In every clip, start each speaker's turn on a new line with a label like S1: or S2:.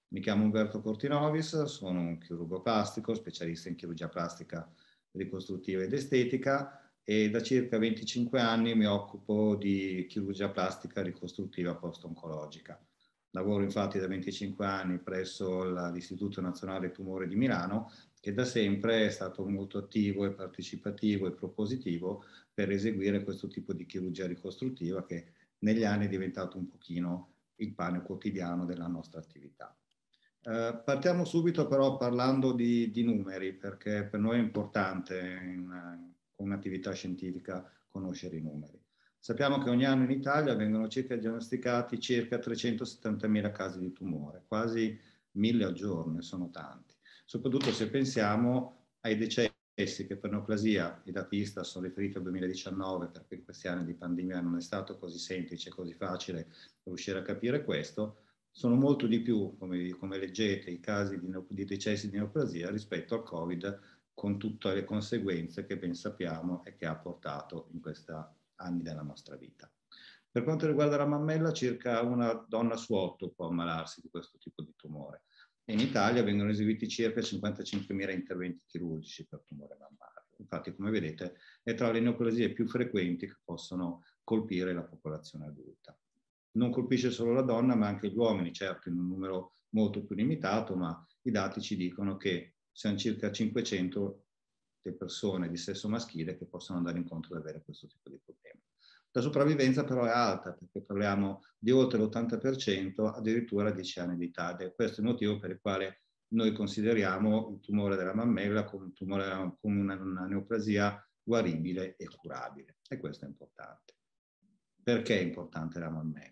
S1: Mi chiamo Umberto Cortinovis, sono un chirurgo plastico, specialista in chirurgia plastica ricostruttiva ed estetica e da circa 25 anni mi occupo di chirurgia plastica ricostruttiva post-oncologica. Lavoro infatti da 25 anni presso l'Istituto Nazionale Tumore di Milano, che da sempre è stato molto attivo e partecipativo e propositivo per eseguire questo tipo di chirurgia ricostruttiva che negli anni è diventato un pochino il pane quotidiano della nostra attività. Partiamo subito però parlando di numeri, perché per noi è importante con un'attività scientifica conoscere i numeri. Sappiamo che ogni anno in Italia vengono diagnosticati circa 370.000 casi di tumore, quasi 1.000 al giorno, e sono tanti. Soprattutto se pensiamo ai decessi che per neoplasia, i dati ISTA sono riferiti al 2019, perché in questi anni di pandemia non è stato così semplice, così facile riuscire a capire questo. Sono molto di più, come leggete, i casi di decessi di neoplasia rispetto al Covid, con tutte le conseguenze che ben sappiamo e che ha portato in questi anni della nostra vita. Per quanto riguarda la mammella, circa una donna su 8 può ammalarsi di questo tipo di tumore. E in Italia vengono eseguiti circa 55.000 interventi chirurgici per tumore mammario. Infatti, come vedete, è tra le neoplasie più frequenti che possono colpire la popolazione adulta. Non colpisce solo la donna, ma anche gli uomini, certo in un numero molto più limitato, ma i dati ci dicono che siamo circa 500 le persone di sesso maschile che possono andare incontro ad avere questo tipo di problema. La sopravvivenza però è alta, perché parliamo di oltre l'80% addirittura a 10 anni di età, ed è questo il motivo per il quale noi consideriamo il tumore della mammella come una neoplasia guaribile e curabile, e questo è importante. Perché è importante la mammella?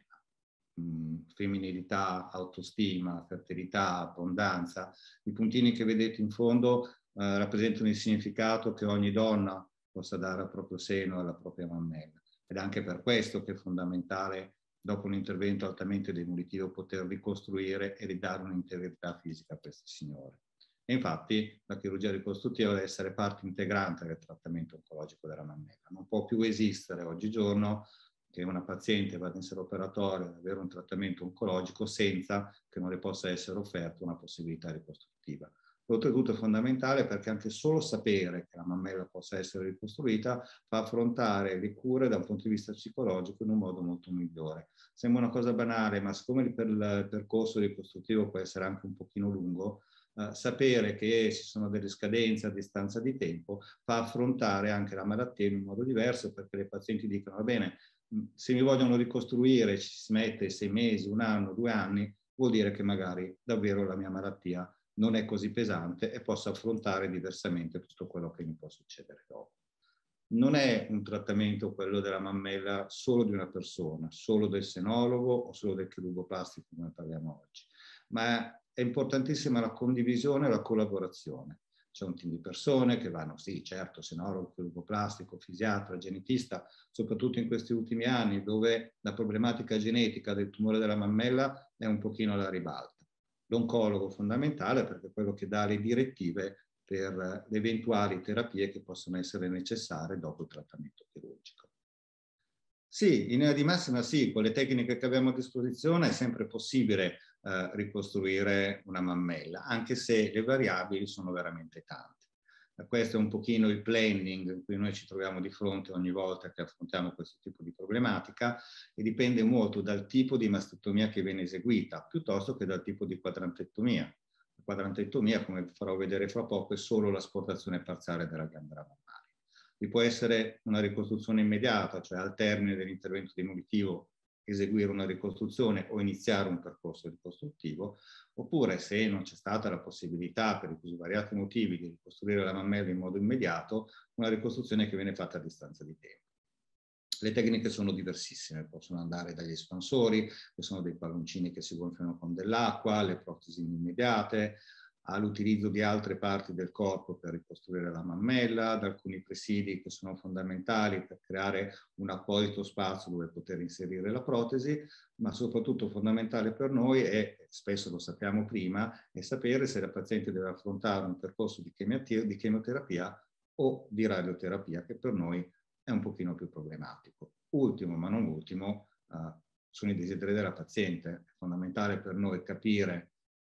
S1: Femminilità, autostima, fertilità, abbondanza. I puntini che vedete in fondo rappresentano il significato che ogni donna possa dare al proprio seno e alla propria mammella. Ed è anche per questo che è fondamentale, dopo un intervento altamente demolitivo, poter ricostruire e ridare un'integrità fisica a queste signore. E infatti la chirurgia ricostruttiva deve essere parte integrante del trattamento oncologico della mammella. Non può più esistere oggigiorno che una paziente vada in sala operatoria ad avere un trattamento oncologico senza che non le possa essere offerta una possibilità ricostruttiva. Oltretutto è fondamentale perché anche solo sapere che la mammella possa essere ricostruita fa affrontare le cure da un punto di vista psicologico in un modo molto migliore. Sembra una cosa banale, ma siccome il percorso ricostruttivo può essere anche un pochino lungo, sapere che ci sono delle scadenze a distanza di tempo fa affrontare anche la malattia in un modo diverso, perché le pazienti dicono: va bene, se mi vogliono ricostruire ci si mette 6 mesi, 1 anno, 2 anni, vuol dire che magari davvero la mia malattia non è così pesante e posso affrontare diversamente tutto quello che mi può succedere dopo. Non è un trattamento, quello della mammella, solo di una persona, solo del senologo o solo del chirurgo plastico, come parliamo oggi, ma è importantissima la condivisione e la collaborazione. C'è un team di persone che vanno, sì, certo, senologo, chirurgo plastico, fisiatra, genetista, soprattutto in questi ultimi anni dove la problematica genetica del tumore della mammella è un pochino alla ribalta. L'oncologo fondamentale perché è quello che dà le direttive per le eventuali terapie che possono essere necessarie dopo il trattamento chirurgico. Sì, in linea di massima sì, con le tecniche che abbiamo a disposizione è sempre possibile ricostruire una mammella, anche se le variabili sono veramente tante. Questo è un pochino il planning in cui noi ci troviamo di fronte ogni volta che affrontiamo questo tipo di problematica, e dipende molto dal tipo di mastectomia che viene eseguita, piuttosto che dal tipo di quadrantectomia. La quadrantectomia, come farò vedere fra poco, è solo l'asportazione parziale della ghiandola mammaria. Vi può essere una ricostruzione immediata, cioè al termine dell'intervento demolitivo eseguire una ricostruzione o iniziare un percorso ricostruttivo, oppure se non c'è stata la possibilità per i svariati motivi di ricostruire la mammella in modo immediato, una ricostruzione che viene fatta a distanza di tempo. Le tecniche sono diversissime, possono andare dagli espansori, che sono dei palloncini che si gonfiano con dell'acqua, alle protesi immediate, all'utilizzo di altre parti del corpo per ricostruire la mammella, ad alcuni presidi che sono fondamentali per creare un apposito spazio dove poter inserire la protesi, ma soprattutto fondamentale per noi è, spesso lo sappiamo prima, è sapere se la paziente deve affrontare un percorso di chemioterapia o di radioterapia, che per noi è un pochino più problematico. Ultimo, ma non ultimo, sono i desideri della paziente. È fondamentale per noi capire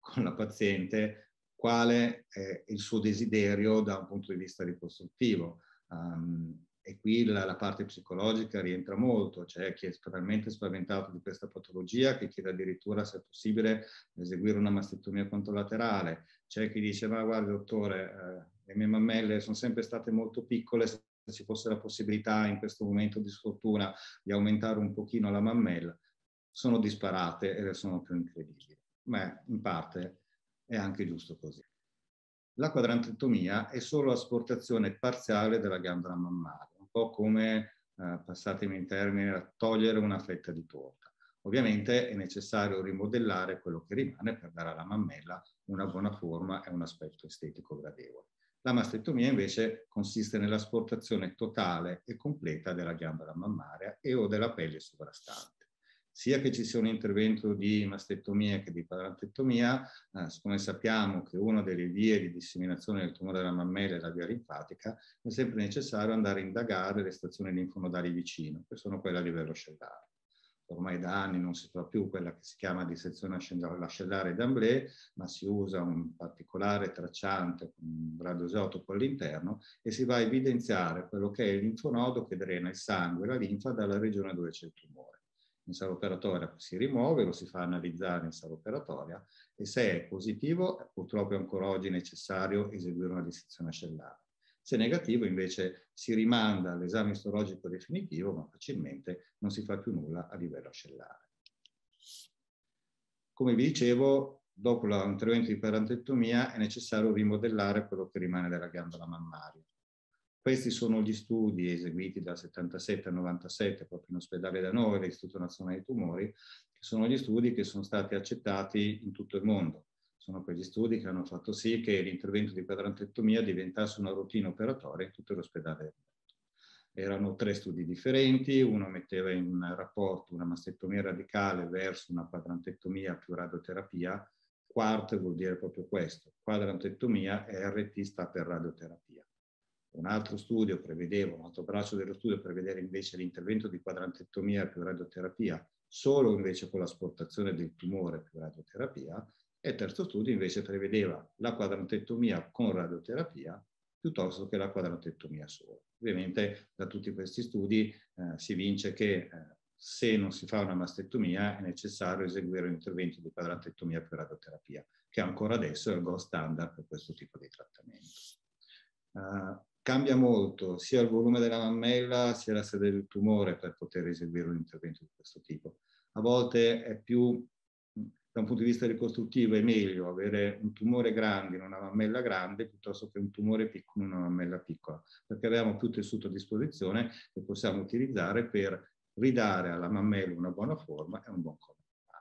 S1: con la paziente quale è il suo desiderio da un punto di vista ricostruttivo. E qui la parte psicologica rientra molto, c'è chi è totalmente spaventato di questa patologia, che chiede addirittura se è possibile eseguire una mastectomia controlaterale, c'è chi dice ma guarda dottore, le mie mammelle sono sempre state molto piccole, se ci fosse la possibilità in questo momento di sfortuna di aumentare un pochino la mammella, sono disparate e sono più incredibili. Ma in parte è anche giusto così. La quadrantectomia è solo asportazione parziale della ghiandola mammaria, un po' come, passatemi in termini, togliere una fetta di torta. Ovviamente è necessario rimodellare quello che rimane per dare alla mammella una buona forma e un aspetto estetico gradevole. La mastectomia invece consiste nell'asportazione totale e completa della ghiandola mammaria e o della pelle sovrastante. Sia che ci sia un intervento di mastectomia che di quadrantectomia, siccome sappiamo che una delle vie di disseminazione del tumore della mammella è la via linfatica, è sempre necessario andare a indagare le stazioni linfonodali vicino, che sono quelle a livello ascellare. Ormai da anni non si fa più quella che si chiama dissezione ascellare d'Amblé, ma si usa un particolare tracciante con un radioisotopo all'interno e si va a evidenziare quello che è il linfonodo che drena il sangue e la linfa dalla regione dove c'è il tumore. In sala operatoria si rimuove, lo si fa analizzare in sala operatoria e se è positivo purtroppo è ancora oggi necessario eseguire una dissezione ascellare. Se è negativo invece si rimanda all'esame istologico definitivo, ma facilmente non si fa più nulla a livello ascellare. Come vi dicevo, dopo l'intervento di quadrantectomia è necessario rimodellare quello che rimane della ghiandola mammaria. Questi sono gli studi eseguiti dal 77 al 97 proprio in ospedale da noi, l'Istituto Nazionale dei Tumori, che sono gli studi che sono stati accettati in tutto il mondo. Sono quegli studi che hanno fatto sì che l'intervento di quadrantectomia diventasse una routine operatoria in tutto l'ospedale del mondo. Erano 3 studi differenti, uno metteva in rapporto una mastectomia radicale verso una quadrantectomia più radioterapia. QUART vuol dire proprio questo, quadrantectomia e RT sta per radioterapia. Un altro studio prevedeva, un altro braccio dello studio prevedeva invece l'intervento di quadrantectomia più radioterapia, solo invece con l'asportazione del tumore più radioterapia, e il terzo studio invece prevedeva la quadrantectomia con radioterapia piuttosto che la quadrantectomia solo. Ovviamente da tutti questi studi si vince che se non si fa una mastectomia è necessario eseguire un intervento di quadrantectomia più radioterapia, che ancora adesso è il gold standard per questo tipo di trattamento. Cambia molto sia il volume della mammella sia la sede del tumore per poter eseguire un intervento di questo tipo. A volte è più, da un punto di vista ricostruttivo, è meglio avere un tumore grande in una mammella grande piuttosto che un tumore piccolo in una mammella piccola, perché abbiamo più tessuto a disposizione che possiamo utilizzare per ridare alla mammella una buona forma e un buon collo.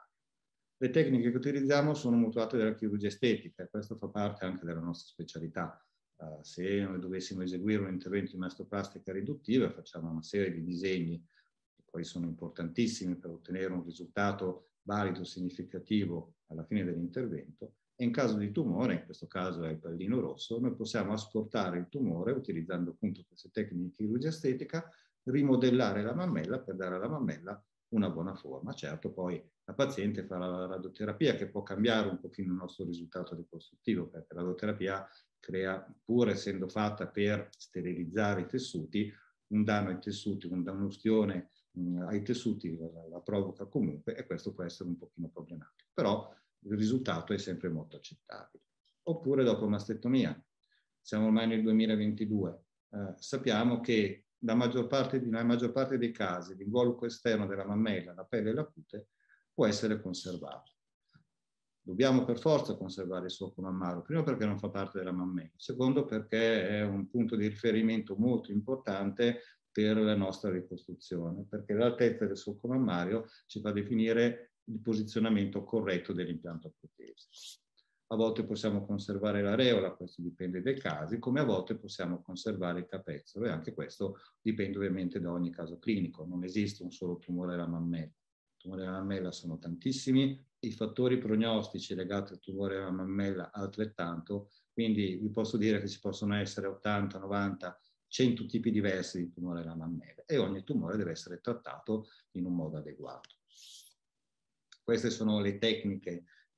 S1: Le tecniche che utilizziamo sono mutuate dalla chirurgia estetica e questo fa parte anche della nostra specialità. Se noi dovessimo eseguire un intervento di mastoplastica riduttiva, facciamo una serie di disegni che poi sono importantissimi per ottenere un risultato valido, significativo alla fine dell'intervento, e in caso di tumore, in questo caso è il pallino rosso, noi possiamo asportare il tumore utilizzando appunto queste tecniche di chirurgia estetica, rimodellare la mammella per dare alla mammella una buona forma. Certo, poi la paziente fa la radioterapia che può cambiare un pochino il nostro risultato ricostruttivo, perché la radioterapia crea, pur essendo fatta per sterilizzare i tessuti, un danno ai tessuti, un'ustione ai tessuti la provoca comunque e questo può essere un pochino problematico. Però il risultato è sempre molto accettabile. Oppure dopo mastectomia. Siamo ormai nel 2022. Sappiamo che nella maggior parte dei casi l'involucro esterno della mammella, la pelle e la cute può essere conservato. Dobbiamo per forza conservare il solco mammaro, primo perché non fa parte della mammella, secondo perché è un punto di riferimento molto importante per la nostra ricostruzione, perché l'altezza del solco mammario ci fa definire il posizionamento corretto dell'impianto a protesi. A volte possiamo conservare l'areola, questo dipende dai casi, come a volte possiamo conservare il capezzolo e anche questo dipende ovviamente da ogni caso clinico. Non esiste un solo tumore della mammella. I tumori della mammella sono tantissimi, i fattori prognostici legati al tumore della mammella altrettanto, quindi vi posso dire che ci possono essere 80, 90, 100 tipi diversi di tumore della mammella e ogni tumore deve essere trattato in un modo adeguato. Queste sono le tecniche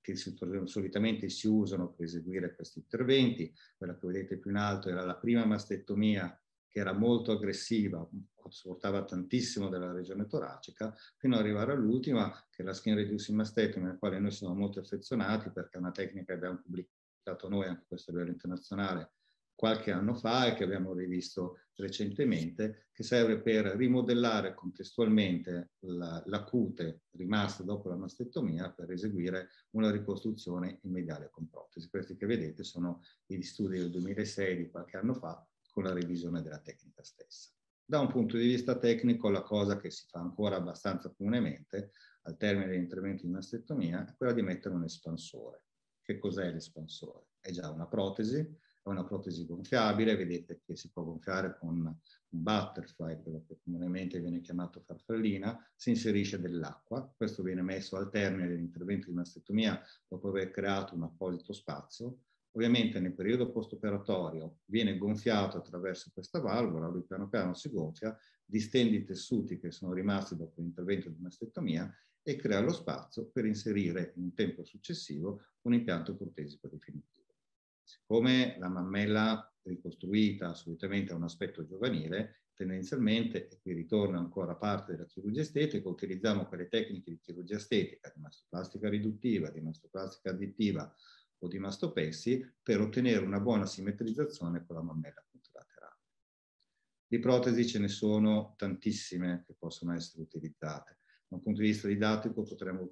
S1: che solitamente si usano per eseguire questi interventi. Quella che vedete più in alto era la prima mastettomia, che era molto aggressiva, sfruttava tantissimo della regione toracica, fino ad arrivare all'ultima, che è la skin reducing mastectomy, alla quale noi siamo molto affezionati, perché è una tecnica che abbiamo pubblicato noi, anche questo a livello internazionale, qualche anno fa, e che abbiamo rivisto recentemente, che serve per rimodellare contestualmente la cute rimasta dopo la mastettomia per eseguire una ricostruzione immediata con protesi. Questi che vedete sono gli studi del 2006, di qualche anno fa, con la revisione della tecnica stessa. Da un punto di vista tecnico, la cosa che si fa ancora abbastanza comunemente al termine dell'intervento di mastettomia è quella di mettere un espansore. Che cos'è l'espansore? È già una protesi gonfiabile, vedete che si può gonfiare con un butterfly, quello che comunemente viene chiamato farfallina, si inserisce dell'acqua, questo viene messo al termine dell'intervento di mastettomia dopo aver creato un apposito spazio. Ovviamente nel periodo post-operatorio viene gonfiato attraverso questa valvola, lui piano piano si gonfia, distende i tessuti che sono rimasti dopo l'intervento di mastettomia e crea lo spazio per inserire in un tempo successivo un impianto protesico definitivo. Siccome la mammella ricostruita solitamente ha un aspetto giovanile, tendenzialmente, e qui ritorna ancora parte della chirurgia estetica, utilizziamo quelle tecniche di chirurgia estetica, di mastoplastica riduttiva, di mastoplastica additiva o di mastopessi, per ottenere una buona simmetrizzazione con la mammella contralaterale. Di protesi ce ne sono tantissime che possono essere utilizzate. Da un punto di vista didattico potremmo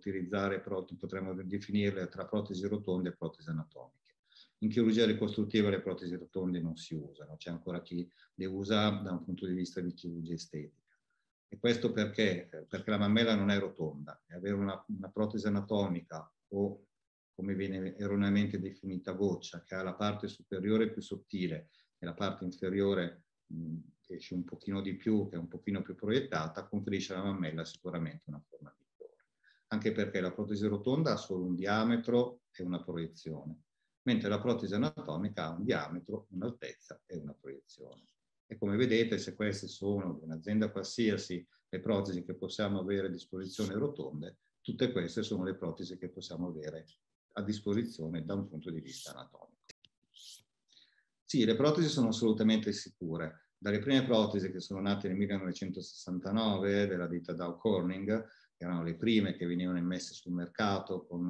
S1: definirle tra protesi rotonde e protesi anatomiche. In chirurgia ricostruttiva le protesi rotonde non si usano, c'è ancora chi le usa da un punto di vista di chirurgia estetica. E questo perché? Perché la mammella non è rotonda, e avere una protesi anatomica o, come viene erroneamente definita, goccia, che ha la parte superiore più sottile e la parte inferiore che esce un pochino di più, che è un pochino più proiettata, conferisce alla mammella sicuramente una forma migliore. Anche perché la protesi rotonda ha solo un diametro e una proiezione, mentre la protesi anatomica ha un diametro, un'altezza e una proiezione. E come vedete, se queste sono di un'azienda qualsiasi le protesi che possiamo avere a disposizione rotonde, tutte queste sono le protesi che possiamo avere a disposizione da un punto di vista anatomico. Sì, le protesi sono assolutamente sicure. Dalle prime protesi che sono nate nel 1969 della ditta Dow Corning, che erano le prime che venivano immesse sul mercato con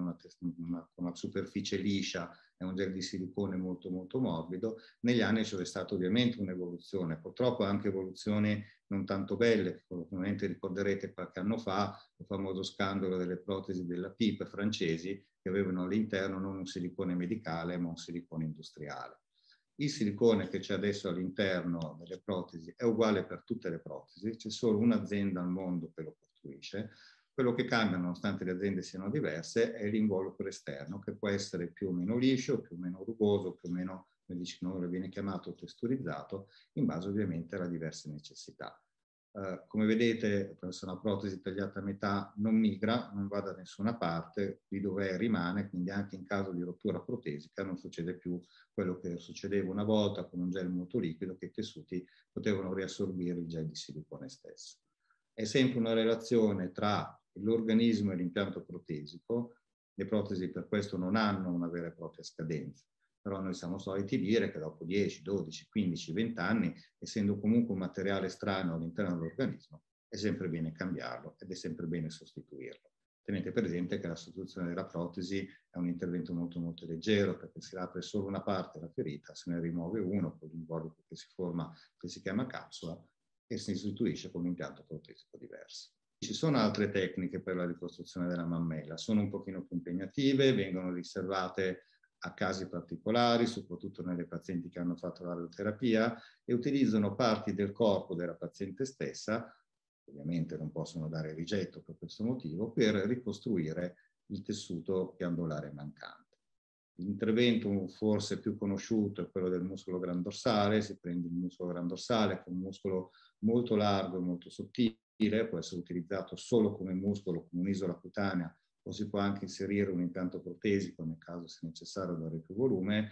S1: una superficie liscia e un gel di silicone molto molto morbido, negli anni c'è stata ovviamente un'evoluzione, purtroppo anche evoluzioni non tanto belle, che probabilmente ricorderete qualche anno fa, il famoso scandalo delle protesi della PIP francesi, che avevano all'interno non un silicone medicale ma un silicone industriale. Il silicone che c'è adesso all'interno delle protesi è uguale per tutte le protesi, c'è solo un'azienda al mondo che lo costruisce. Quello che cambia, nonostante le aziende siano diverse, è l'involucro esterno, che può essere più o meno liscio, più o meno rugoso, più o meno, come viene chiamato, testurizzato, in base ovviamente alle diverse necessità. Come vedete, se una protesi tagliata a metà non migra, non va da nessuna parte, lì dove rimane, quindi anche in caso di rottura protesica non succede più quello che succedeva una volta con un gel molto liquido, che i tessuti potevano riassorbire il gel di silicone stesso. È sempre una relazione tra l'organismo e l'impianto protesico. Le protesi per questo non hanno una vera e propria scadenza, però noi siamo soliti dire che dopo 10, 12, 15, 20 anni, essendo comunque un materiale strano all'interno dell'organismo, è sempre bene cambiarlo ed è sempre bene sostituirlo. Tenete presente che la sostituzione della protesi è un intervento molto molto leggero, perché si apre solo una parte della ferita, se ne rimuove uno con l'involucro che si forma, che si chiama capsula, e si sostituisce con un impianto protesico diverso. Ci sono altre tecniche per la ricostruzione della mammella, sono un pochino più impegnative, vengono riservate a casi particolari, soprattutto nelle pazienti che hanno fatto la radioterapia, e utilizzano parti del corpo della paziente stessa, ovviamente non possono dare rigetto per questo motivo, per ricostruire il tessuto ghiandolare mancante. L'intervento forse più conosciuto è quello del muscolo grandorsale. Si prende il muscolo grandorsale, che è un muscolo molto largo e molto sottile, può essere utilizzato solo come muscolo, come un'isola cutanea, o si può anche inserire un impianto protesico nel caso sia necessario dare più volume.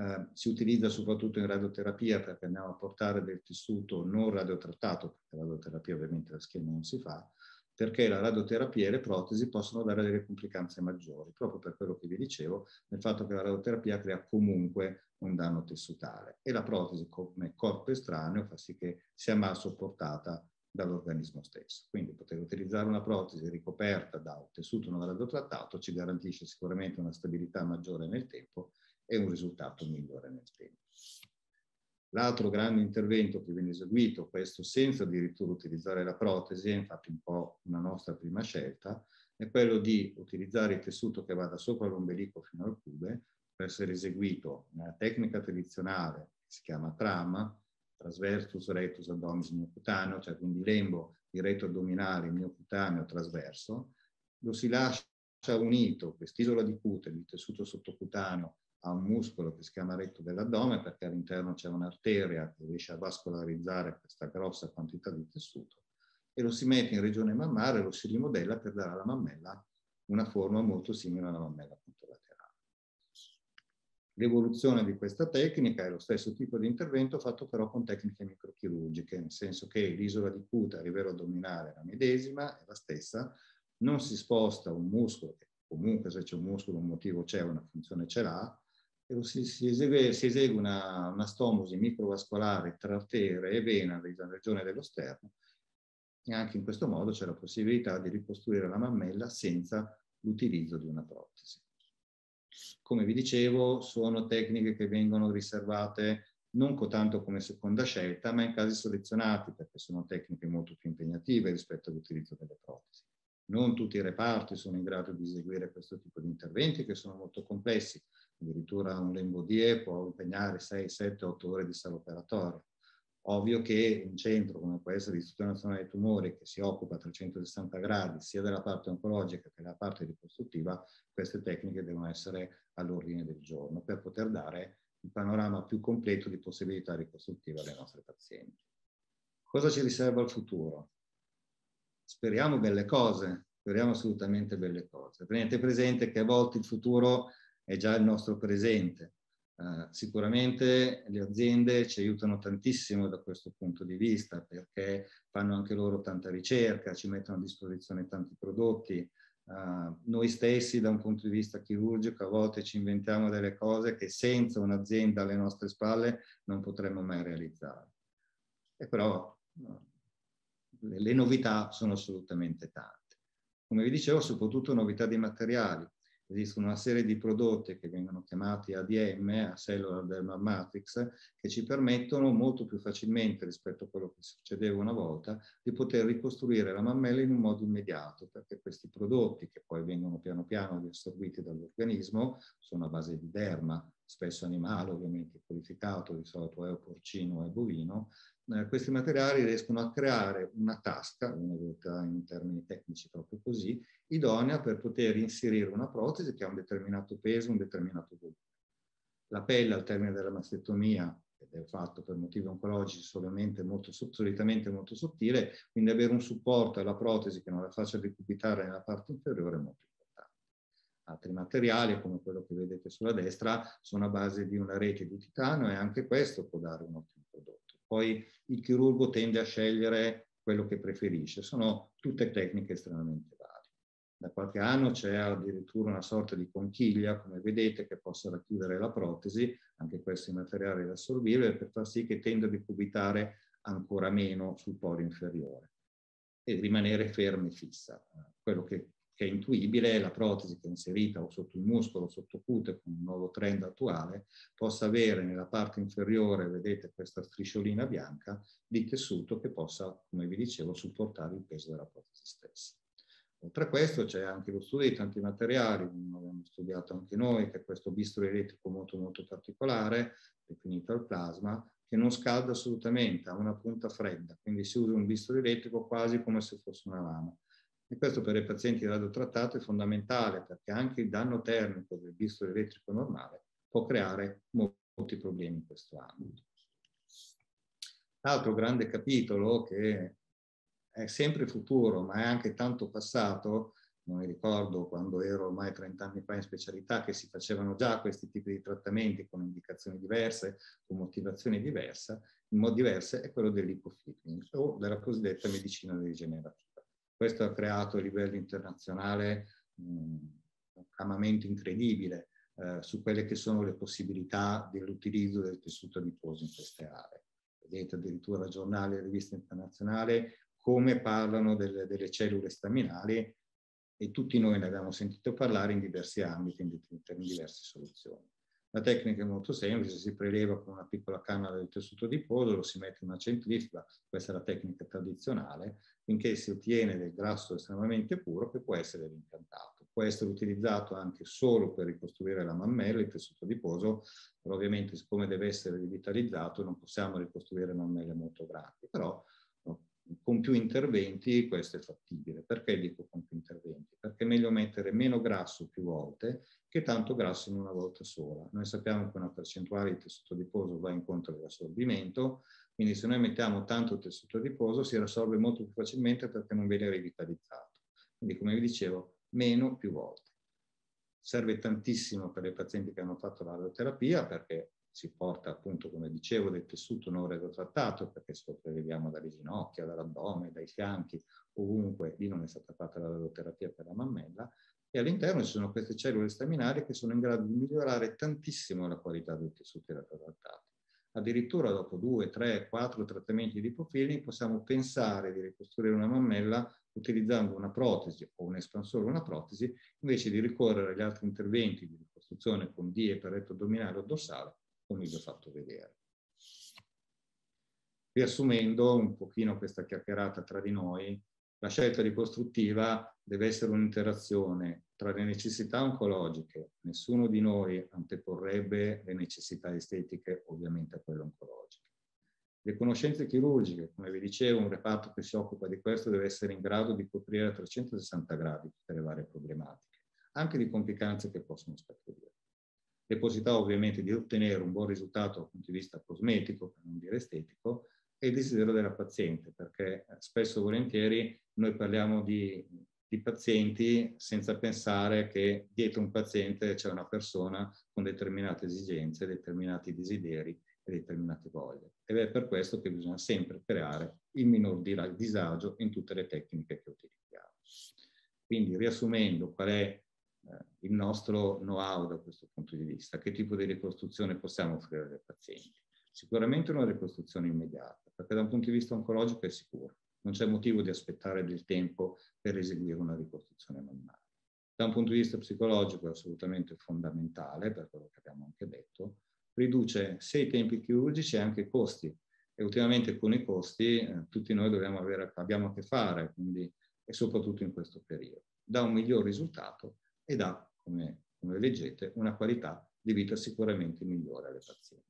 S1: Si utilizza soprattutto in radioterapia, perché andiamo a portare del tessuto non radiotrattato, perché la radioterapia ovviamente la schiena non si fa, perché la radioterapia e le protesi possono dare delle complicanze maggiori, proprio per quello che vi dicevo, nel fatto che la radioterapia crea comunque un danno tessutale e la protesi come corpo estraneo fa sì che sia mal sopportata dall'organismo stesso. Quindi poter utilizzare una protesi ricoperta da un tessuto non radiotrattato ci garantisce sicuramente una stabilità maggiore nel tempo e un risultato migliore nel tempo. L'altro grande intervento che viene eseguito, questo senza addirittura utilizzare la protesi, è infatti un po' una nostra prima scelta, è quello di utilizzare il tessuto che va da sopra l'ombelico fino al cube per essere eseguito nella tecnica tradizionale che si chiama TRAM, trasversus rectus abdominis miocutaneo, cioè quindi lembo di retto addominale miocutaneo trasverso, lo si lascia unito quest'isola di cute di tessuto sottocutaneo a un muscolo che si chiama retto dell'addome perché all'interno c'è un'arteria che riesce a vascolarizzare questa grossa quantità di tessuto e lo si mette in regione mammare e lo si rimodella per dare alla mammella una forma molto simile alla mammella contralaterale. L'evoluzione di questa tecnica è lo stesso tipo di intervento fatto però con tecniche microchirurgiche, nel senso che l'isola di cute a livello addominale è la medesima, è la stessa, non si sposta un muscolo, che comunque se c'è un muscolo un motivo c'è, una funzione ce l'ha, e si esegue una stomosi microvascolare tra arteria e vena nella regione dello sterno e anche in questo modo c'è la possibilità di ricostruire la mammella senza l'utilizzo di una protesi. Come vi dicevo, sono tecniche che vengono riservate non tanto come seconda scelta, ma in casi selezionati, perché sono tecniche molto più impegnative rispetto all'utilizzo delle protesi. Non tutti i reparti sono in grado di eseguire questo tipo di interventi, che sono molto complessi. Addirittura un lembo DIE può impegnare 6, 7, 8 ore di sala operatoria. Ovvio che un centro come può essere l'Istituto Nazionale dei Tumori, che si occupa a 360 gradi sia della parte oncologica che della parte ricostruttiva, queste tecniche devono essere all'ordine del giorno per poter dare il panorama più completo di possibilità ricostruttive alle nostre pazienti. Cosa ci riserva il futuro? Speriamo belle cose, speriamo assolutamente belle cose. Tenete presente che a volte il futuro è già il nostro presente. Sicuramente le aziende ci aiutano tantissimo da questo punto di vista perché fanno anche loro tanta ricerca, ci mettono a disposizione tanti prodotti. Noi stessi da un punto di vista chirurgico a volte ci inventiamo delle cose che senza un'azienda alle nostre spalle non potremmo mai realizzare. E però le novità sono assolutamente tante. Come vi dicevo, soprattutto novità di materiali. Esistono una serie di prodotti che vengono chiamati ADM, a Cellular Dermal Matrix, che ci permettono molto più facilmente rispetto a quello che succedeva una volta di poter ricostruire la mammella in un modo immediato, perché questi prodotti che poi vengono piano piano riassorbiti dall'organismo sono a base di derma, spesso animale, ovviamente purificato, di solito è porcino o bovino. Questi materiali riescono a creare una tasca, viene detta in termini tecnici proprio così, idonea per poter inserire una protesi che ha un determinato peso, un determinato volume. La pelle al termine della mastectomia, ed è fatto per motivi oncologici solitamente molto sottile, quindi avere un supporto alla protesi che non la faccia decubitare nella parte inferiore è molto importante. Altri materiali, come quello che vedete sulla destra, sono a base di una rete di titanio e anche questo può dare un ottimo prodotto. Poi il chirurgo tende a scegliere quello che preferisce. Sono tutte tecniche estremamente varie. Da qualche anno c'è addirittura una sorta di conchiglia, come vedete, che possa racchiudere la protesi, anche questo in materiale riassorbibile, per far sì che tenda a decubitare ancora meno sul polo inferiore e rimanere ferma e fissa. Quello che è intuibile è la protesi che è inserita o sotto il muscolo o sotto cute con un nuovo trend attuale possa avere nella parte inferiore, vedete questa strisciolina bianca di tessuto che possa, come vi dicevo, supportare il peso della protesi stessa. Oltre a questo c'è anche lo studio di tanti materiali, abbiamo studiato anche noi, che è questo bisturi elettrico molto molto particolare, definito al plasma, che non scalda assolutamente, ha una punta fredda, quindi si usa un bisturi elettrico quasi come se fosse una lama. E questo per i pazienti radiotrattato è fondamentale perché anche il danno termico del bisturi elettrico normale può creare molti problemi in questo ambito. L'altro grande capitolo che è sempre futuro, ma è anche tanto passato, non mi ricordo quando ero ormai 30 anni fa in specialità che si facevano già questi tipi di trattamenti con indicazioni diverse, con motivazioni diverse, è quello dell'ipofitting o della cosiddetta medicina degenerativa. Questo ha creato a livello internazionale un amamento incredibile su quelle che sono le possibilità dell'utilizzo del tessuto adiposo in queste aree. Vedete addirittura giornali e riviste internazionali come parlano delle cellule staminali, e tutti noi ne abbiamo sentito parlare in diversi ambiti, in diverse soluzioni. La tecnica è molto semplice, si preleva con una piccola canna del tessuto adiposo, lo si mette in una centrifuga, questa è la tecnica tradizionale, finché si ottiene del grasso estremamente puro che può essere rimpiantato. Può essere utilizzato anche solo per ricostruire la mammella, il tessuto adiposo, però ovviamente siccome deve essere rivitalizzato non possiamo ricostruire mammelle molto grandi, però con più interventi questo è fattibile. Perché dico con più interventi? Perché è meglio mettere meno grasso più volte che tanto grasso in una volta sola. Noi sappiamo che una percentuale di tessuto adiposo va incontro all'assorbimento, quindi se noi mettiamo tanto tessuto adiposo si riassorbe molto più facilmente perché non viene rivitalizzato. Quindi come vi dicevo, meno più volte. Serve tantissimo per le pazienti che hanno fatto la radioterapia perché si porta appunto, come dicevo, del tessuto non radiotrattato, perché se lo preleviamo dalle ginocchia, dall'addome, dai fianchi, ovunque, lì non è stata fatta la radioterapia per la mammella, e all'interno ci sono queste cellule staminali che sono in grado di migliorare tantissimo la qualità del tessuto radiotrattato. Addirittura dopo 2, 3, 4 trattamenti di ipofilling possiamo pensare di ricostruire una mammella utilizzando una protesi o un espansore o una protesi, invece di ricorrere agli altri interventi di ricostruzione con DIE per retto addominale o dorsale, come vi ho fatto vedere. Riassumendo un pochino questa chiacchierata tra di noi, la scelta ricostruttiva deve essere un'interazione tra le necessità oncologiche. Nessuno di noi anteporrebbe le necessità estetiche ovviamente a quelle oncologiche. Le conoscenze chirurgiche, come vi dicevo, un reparto che si occupa di questo deve essere in grado di coprire a 360 gradi tutte le varie problematiche, anche di complicanze che possono scaturire. Le possibilità ovviamente di ottenere un buon risultato dal punto di vista cosmetico, per non dire estetico, e il desiderio della paziente, perché spesso e volentieri noi parliamo di pazienti senza pensare che dietro un paziente c'è una persona con determinate esigenze, determinati desideri e determinate voglie. Ed è per questo che bisogna sempre creare il minor disagio in tutte le tecniche che utilizziamo. Quindi riassumendo qual è il nostro know-how da questo punto di vista, che tipo di ricostruzione possiamo offrire ai pazienti? Sicuramente una ricostruzione immediata, perché da un punto di vista oncologico è sicuro, non c'è motivo di aspettare del tempo per eseguire una ricostruzione mammare. Da un punto di vista psicologico è assolutamente fondamentale, per quello che abbiamo anche detto, riduce sia i tempi chirurgici e anche i costi, e ultimamente con i costi tutti noi abbiamo a che fare, quindi, e soprattutto in questo periodo. Dà un miglior risultato e dà, come leggete, una qualità di vita sicuramente migliore alle pazienti.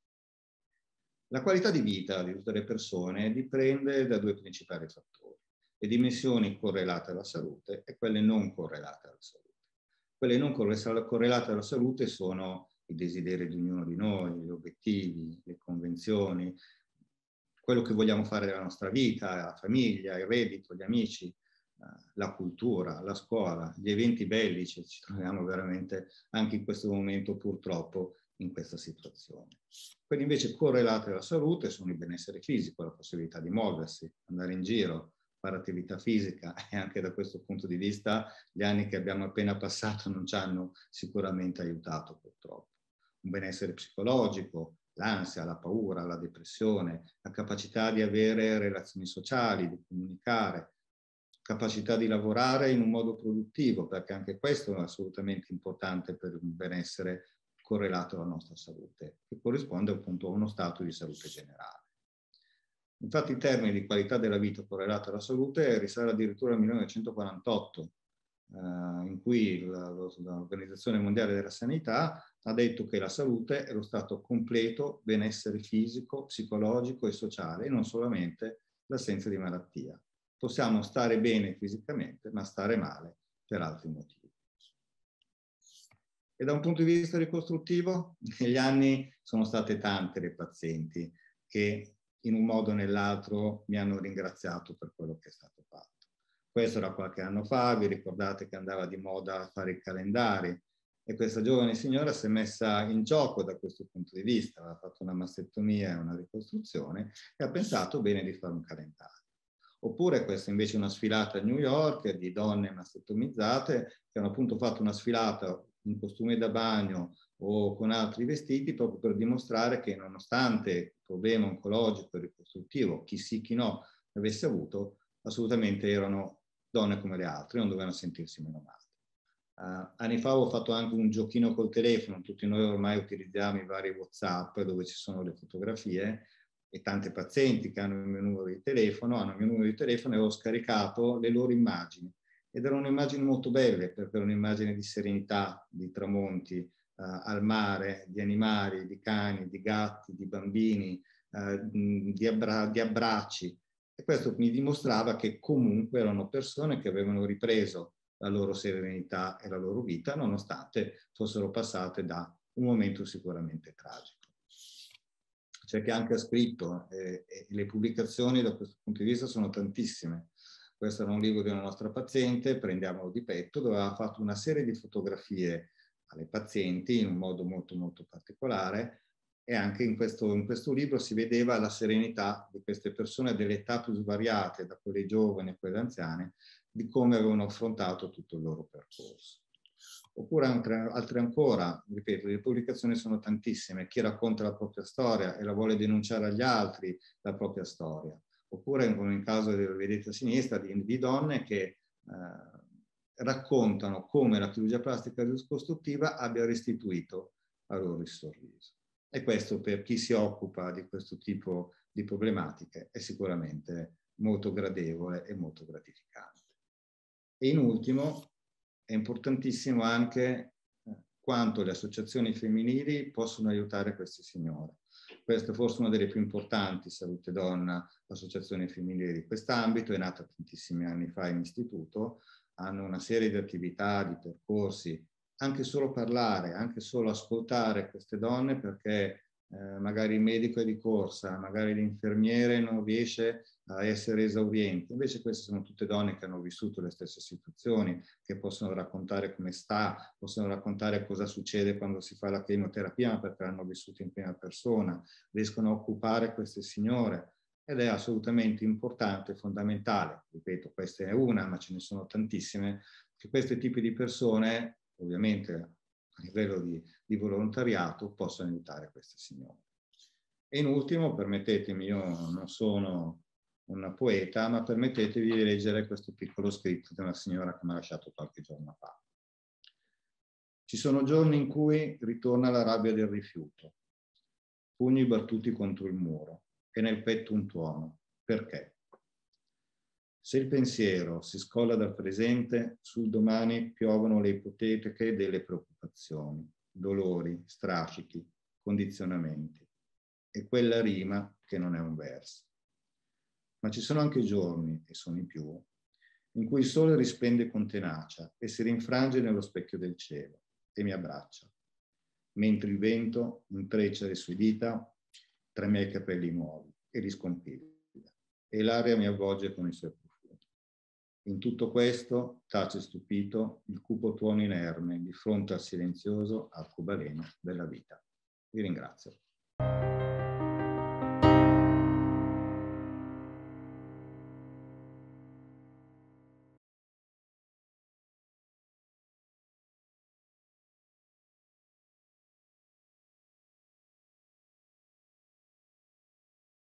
S1: La qualità di vita di tutte le persone dipende da due principali fattori: le dimensioni correlate alla salute e quelle non correlate alla salute. Quelle non correlate alla salute sono i desideri di ognuno di noi, gli obiettivi, le convenzioni, quello che vogliamo fare della nostra vita, la famiglia, il reddito, gli amici, la cultura, la scuola, gli eventi bellici. Ci troviamo veramente anche in questo momento purtroppo in questa situazione. Quelli invece correlati alla salute sono il benessere fisico, la possibilità di muoversi, andare in giro, fare attività fisica, e anche da questo punto di vista gli anni che abbiamo appena passato non ci hanno sicuramente aiutato purtroppo. Un benessere psicologico, l'ansia, la paura, la depressione, la capacità di avere relazioni sociali, di comunicare, capacità di lavorare in un modo produttivo, perché anche questo è assolutamente importante per un benessere correlato alla nostra salute, che corrisponde appunto a uno stato di salute generale. Infatti il termine di qualità della vita correlata alla salute risale addirittura al 1948, in cui l'Organizzazione Mondiale della Sanità ha detto che la salute è lo stato completo benessere fisico, psicologico e sociale, e non solamente l'assenza di malattia. Possiamo stare bene fisicamente, ma stare male per altri motivi. E da un punto di vista ricostruttivo, negli anni sono state tante le pazienti che in un modo o nell'altro mi hanno ringraziato per quello che è stato fatto. Questo era qualche anno fa, vi ricordate che andava di moda fare i calendari, e questa giovane signora si è messa in gioco da questo punto di vista, aveva fatto una mastettomia e una ricostruzione e ha pensato bene di fare un calendario. Oppure questa invece è una sfilata a New York di donne mastotomizzate che hanno appunto fatto una sfilata in costume da bagno o con altri vestiti proprio per dimostrare che nonostante il problema oncologico e ricostruttivo, chi sì chi no avesse avuto, assolutamente erano donne come le altre, non dovevano sentirsi meno male. Anni fa ho fatto anche un giochino col telefono, tutti noi ormai utilizziamo i vari WhatsApp dove ci sono le fotografie e tante pazienti che hanno il mio numero di telefono, e ho scaricato le loro immagini. Ed erano immagini molto belle, perché erano immagini di serenità, di tramonti, al mare, di animali, di cani, di gatti, di bambini, di abbracci. E questo mi dimostrava che comunque erano persone che avevano ripreso la loro serenità e la loro vita, nonostante fossero passate da un momento sicuramente tragico. C'è chi anche ha scritto, e le pubblicazioni da questo punto di vista sono tantissime. Questo era un libro di una nostra paziente, prendiamolo di petto, dove aveva fatto una serie di fotografie alle pazienti in un modo molto molto particolare, e anche in questo libro si vedeva la serenità di queste persone delle età più svariate, da quelle giovani a quelle anziane, di come avevano affrontato tutto il loro percorso. Oppure altre ancora, ripeto, le pubblicazioni sono tantissime, chi racconta la propria storia e la vuole denunciare agli altri la propria storia. Oppure, come in caso del vedete a sinistra, di donne che raccontano come la chirurgia plastica ricostruttiva abbia restituito a loro il sorriso. E questo, per chi si occupa di questo tipo di problematiche, è sicuramente molto gradevole e molto gratificante. E in ultimo, è importantissimo anche quanto le associazioni femminili possono aiutare queste signore. Questa è forse una delle più importanti, Salute Donna, associazioni femminili di quest'ambito, è nata tantissimi anni fa in istituto, hanno una serie di attività, di percorsi, anche solo parlare, anche solo ascoltare queste donne, perché magari il medico è di corsa, magari l'infermiere non riesce a essere esauriente. Invece queste sono tutte donne che hanno vissuto le stesse situazioni, che possono raccontare come sta, possono raccontare cosa succede quando si fa la chemioterapia, ma perché l'hanno vissuto in prima persona, riescono a occupare queste signore. Ed è assolutamente importante e fondamentale, ripeto, questa è una, ma ce ne sono tantissime, che questi tipi di persone, ovviamente a livello di volontariato, possano aiutare queste signore. E in ultimo, permettetemi, io non sono una poeta, ma permettetevi di leggere questo piccolo scritto di una signora che mi ha lasciato qualche giorno fa. Ci sono giorni in cui ritorna la rabbia del rifiuto, pugni battuti contro il muro e nel petto un tuono. Perché? Se il pensiero si scolla dal presente, sul domani piovono le ipotetiche delle preoccupazioni, dolori, strascichi, condizionamenti. E quella rima che non è un verso. Ma ci sono anche giorni, e sono i più, in cui il sole risplende con tenacia e si rinfrange nello specchio del cielo e mi abbraccia, mentre il vento intreccia le sue dita tra i miei capelli nuovi e li scompiglia, e l'aria mi avvolge con i suoi profumi. In tutto questo tace stupito il cupo tuono inerme di fronte al silenzioso arcobaleno della vita. Vi ringrazio.